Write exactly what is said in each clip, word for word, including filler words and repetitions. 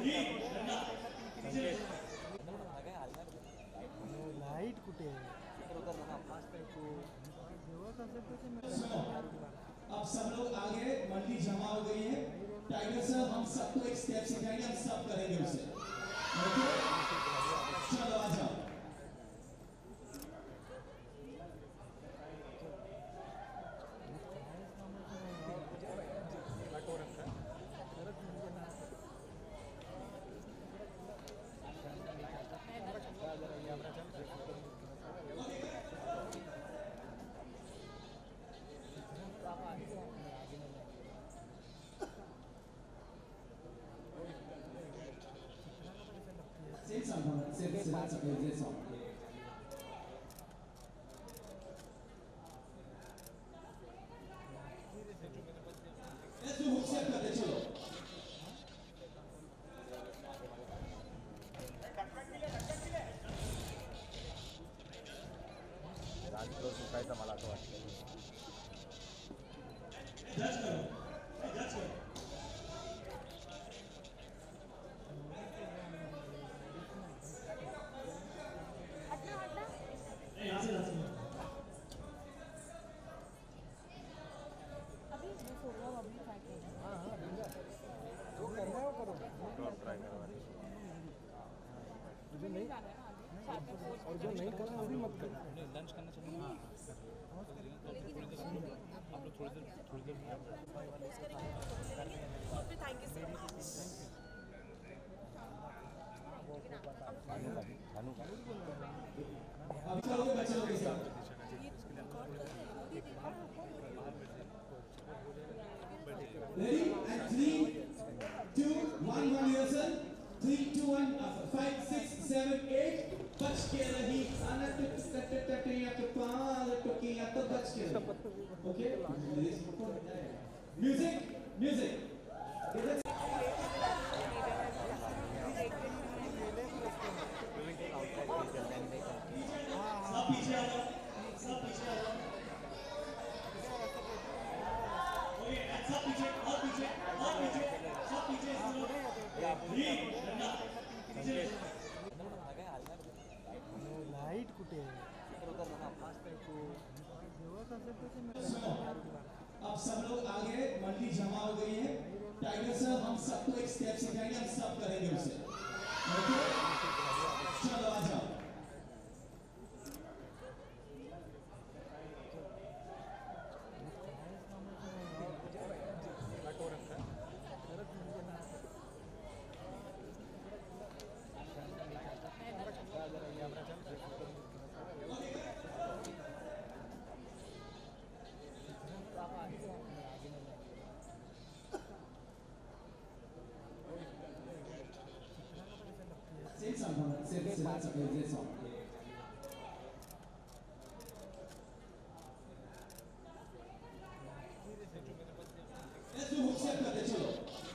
Light कुठे अब सब लोग आगे, मंडी जमा हो गई है। टाइगर सर हम सबको एक स्टेप सिखाएंगे, हम सब करेंगे उसे। चलो आ जाओ।先上他们，先先让这个先上。Let's do hook step करते चलो। राजक्रोस सुकायचा मला असं वाटतं. जज करो, जज करो. यहाँ से यहाँ से अभी मैं छोड़ रहा हूँ अभी ट्राई करो। हाँ हाँ बिल्कुल जो कर रहे हो करो फोटो ट्राई करवा मुझे नहीं और जो नहीं करना वो भी मत करो। लंच करना चाहिए आप लोग थोड़ी देर थोड़ी देर थैंक यू सो मच। अब चलोगे बच्चों के साथ। Ready? And three, two, one, one rehearsal. Three, two, one, five, six, seven, eight. बच के रही आना टुक टक टक टक या तो पाल टुकी या तो बच के रही. Okay? Music, music. सब पीछे आ जाओ, सब पीछे आ जाओ। ओके, सब पीछे, और पीछे, और पीछे, सब पीछे सुनो। ये डंडा पीछे। लाईट कुठे सुनो, अब सब लोग आगे, मंडी जमा हो गई है। टाइगर सर हम सबको एक स्टेप सिखाएंगे, हम सब करेंगे उसे। ओके? चलो आ जाओ।先上他们，先先让这个先上。Let's do hook step करते चलो।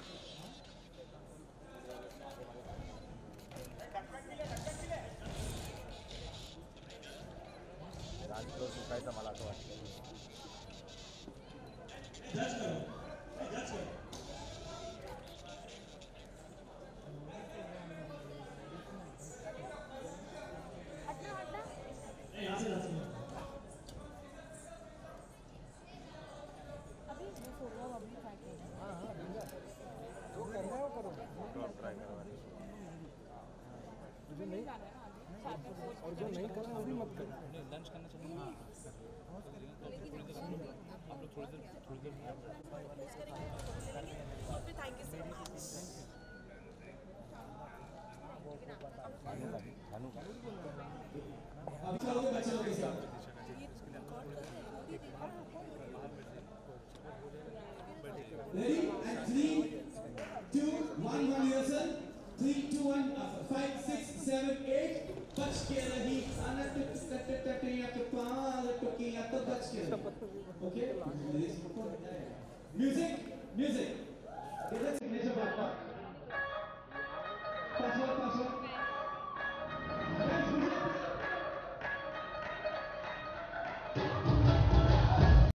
राजक्रोस सुकायचा मला असं वाटतं. जज करो, जज करो. यहाँ से यहाँ से अभी मैं छोड़ रहा हूँ अभी ट्राई करो। हाँ हाँ बिल्कुल जो कर रहे हो करो फोटो ट्राई करवा मुझे नहीं और जो नहीं करना वो भी मत करो। लंच करना चाहिए थोड़ी देर आप लोग थोड़ी देर थोड़ी देर थैंक यू सो मच। अब चलोगे बच्चों के साथ। Ready? And three, two, one, one rehearsal. Three, two, one, five, six, seven, eight. बच के रही आना टुक टक टक टक या तो पाल टुकी या तो बच के रही. Okay? Music, music. Let's signature part.